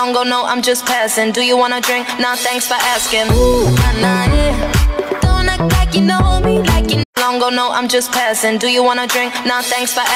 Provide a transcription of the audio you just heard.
long go, no, I'm just passing. Do you wanna drink? Nah, thanks for asking. Ooh, nah, yeah. Don't act like you know me, like you long go, no, I'm just passing. Do you wanna drink? Nah, thanks for asking.